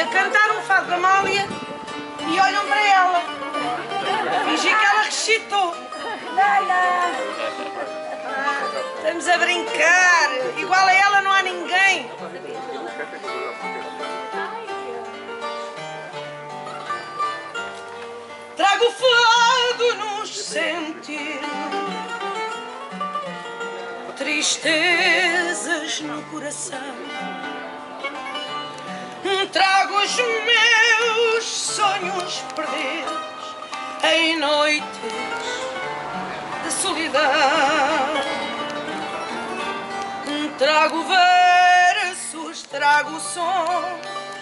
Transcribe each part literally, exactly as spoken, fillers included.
a cantar um fado da Amália e olham para ela. Fingi que ela recitou. Ah, estamos a brincar. Igual a ela não há ninguém. Trago o fado nos sentir, tristezas no coração. Trago os meus sonhos perdidos em noites de solidão. Trago versos, trago o som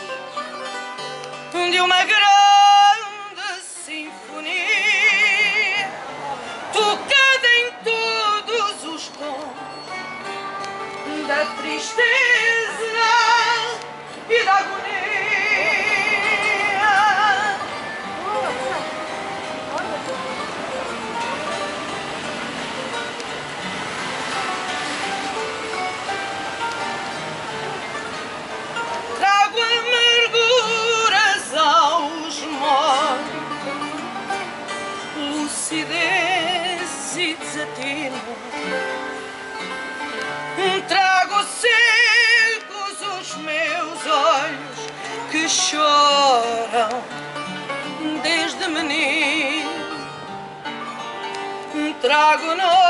de uma grande sinfonia, tocada em todos os tons da tristeza e da agonia. Trago amarguras aos modos, lucidez e desatino. Trago secos os meus olhos que choram desde menino. Trago no